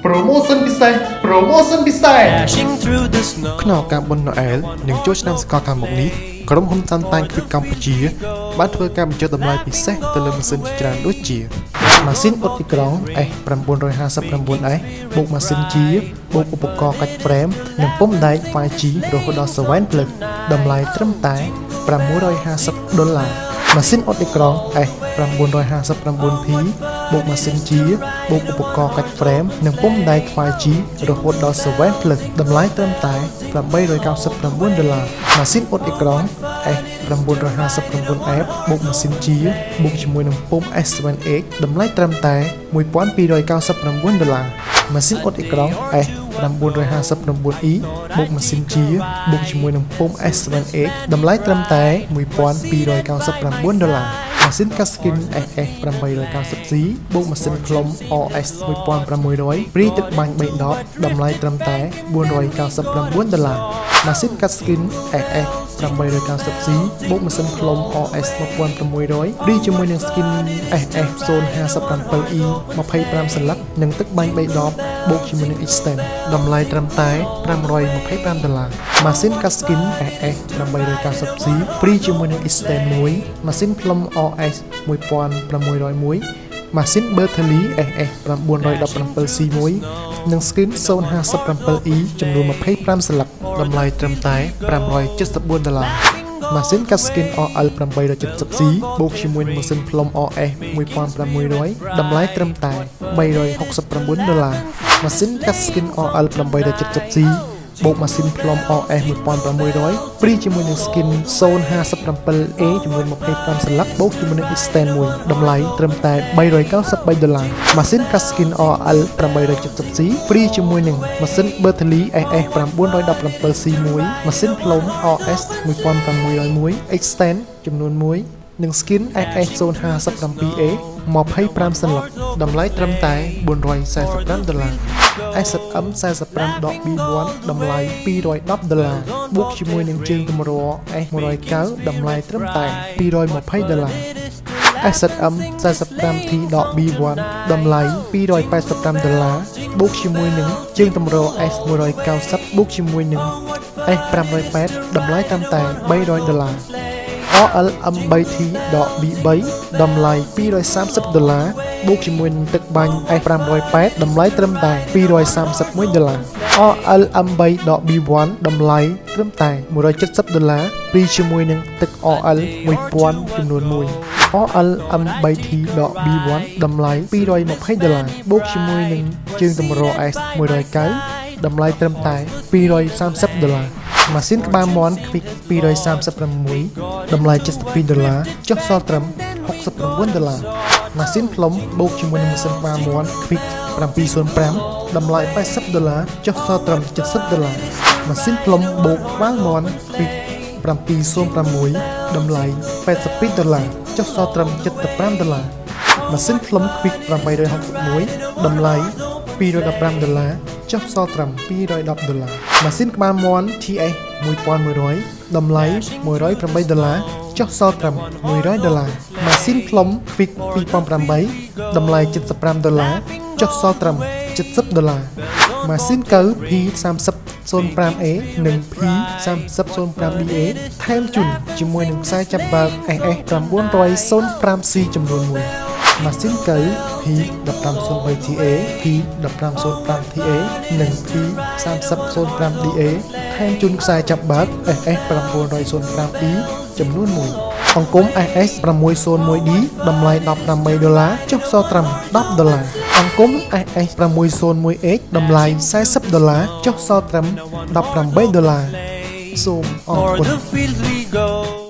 Promotion ពិសេស Promotion ពិសេសក្នុងការបន់ណូអែលនិងចូលឆ្នាំសកលខាងមុខនេះក្រុមហ៊ុនតាន់តែងគឺកម្ពុជាបានធ្វើការបញ្ចុះតម្លៃពិសេសទៅលើម៉ាស៊ីនជាច្រើនដូចជាម៉ាស៊ីនអ៊ុតទីក្រុង S959S បូកម៉ាស៊ីនជាបូកឧបករណ៍កាច់ហ្វ្រេមនិងពុម្ពដែក 5G រហូតដល់7ភ្លឹកតម្លៃត្រឹមតែ$650ម៉ាស៊ីនអ៊ុតទីក្រុង S959P បូកម៉ាស៊ីនជាបូកឧបករណ៍កាច់ហ្វ្រេមនិងពុម្ពដែក 5G រហូតដល់7ភ្លឹកតម្លៃត្រឹមតែ$899ម៉ាស៊ីនអ៊ុតទីក្រុង S959F បូកម៉ាស៊ីនជាបូកជាមួយនឹងពុម្ព S7X តម្លៃត្រឹមតែ$1299ម៉ាស៊ីនអ៊ុតអេក្រង់ S959E បូកម៉ាស៊ីនជាបូកជាមួយនឹងពុម្ព S7X តម្លៃត្រឹមតែ$1299ម៉ាស៊ីនកាត់ស្គីន SS890C បូកម៉ាស៊ីនផ្លុំ RS1600 ព្រីទឹកបាញ់3ដបតម្លៃត្រឹមតែ$499ម៉ាស៊ីនកាត់ស្គីន SS890C បូកម៉ាស៊ីនផ្លុំ RS1600 ព្រីជាមួយនឹងស្គីន SS057E 25សន្លឹកនិងទឹកបាញ់3ដបបូកជាមួយនឹង Extend តម្លៃត្រឹមតែ$525ម៉ាស៊ីនកាត់ស្គីន SS890C ព្រីជាមួយនឹង Extend 1ម៉ាស៊ីនផ្លុំ RS1601 ម៉ាស៊ីន Berthelli SS917C1 និង Skin 057E ចំនួន25សន្លឹកតម្លៃត្រឹមតែ$574ម៉ាស៊ីនកាត់ Skin RL870C បូកជាមួយនឹងម៉ាស៊ីនផ្លុំ RS1600 តម្លៃត្រឹមតែ$369ម៉ាស៊ីនកាត់ Skin RL870C បូកម៉ាស៊ីនផ្លុំ RS1600 ព្រីជាមួយនឹង Skin 057A ចំនួន25សន្លឹកបូកជាមួយនឹង Extend 1តម្លៃត្រឹមតែ$393ម៉ាស៊ីនកាត់ Skin RL870C ព្រីជាមួយនឹងម៉ាស៊ីន Berthelli SS917C1 ម៉ាស៊ីនផ្លុំ RS1601 Extend ចំនួន1និង Skin SS057A 25សន្លឹកតម្លៃត្រឹមតែ$445SSM 45.B1 តម្លៃ$210បូកជាមួយនឹងជើងទម្រ S109 តម្លៃត្រឹមតែ$220 SSM 45T.B1 តម្លៃ$285បូកជាមួយនឹងជើងទម្រ S190 បូកជាមួយនឹង S508 តម្លៃត្រឹមតែ$300 RLM3T.B3 តម្លៃ$230បូកជាមួយនឹងទឹកបាញ់ S508 តម្លៃត្រឹមតែ$231 RLM3.B1 តម្លៃត្រឹមតែ$170ព្រីជាមួយនឹងទឹក RL1000 ចំនួន1 RLM3T.B1 តម្លៃ$220បូកជាមួយនឹងជើងទម្រ S109 តម្លៃត្រឹមតែ$230ម៉ាស៊ីនក្បាលមាន់ Quick 236តម្លៃ$72ចុះសល់ត្រឹម$69ម៉ាស៊ីនផ្លុំបូកជាមួយនឹងម៉ាស៊ីនក្បាលមាន់ Quick 705តម្លៃ$80ចុះសល់ត្រឹម$70ម៉ាស៊ីនផ្លុំបូកក្បាលមាន់ Quick 706តម្លៃ$82ចុះសល់ត្រឹម$75ម៉ាស៊ីនផ្លុំ Quick 861តម្លៃ$215ចុះសល់ត្រឹម$210ម៉ាស៊ីនក្បាលមាន់ TS 1100តម្លៃ$108ចុះសល់ត្រឹម$100ម៉ាស៊ីនផ្លុំ Quick 2008តម្លៃ$75ចុះសល់ត្រឹម$70ម៉ាស៊ីនកើ P3005A និង P3005DA ថែមជូនជាមួយនឹងខ្សែចាប់បើក SS905C ចំនួន1ម៉ាស៊ីនកើ P1503TA P1505TA និង P3005DA ថែមជូនខ្សែចាប់បើក SS905E ចំនួន1អង្គម SS601D តម្លៃ$18ចុះសល់ត្រឹម$10អង្គម SS601H តម្លៃ$40ចុះសល់ត្រឹម$18សូមអរគុណ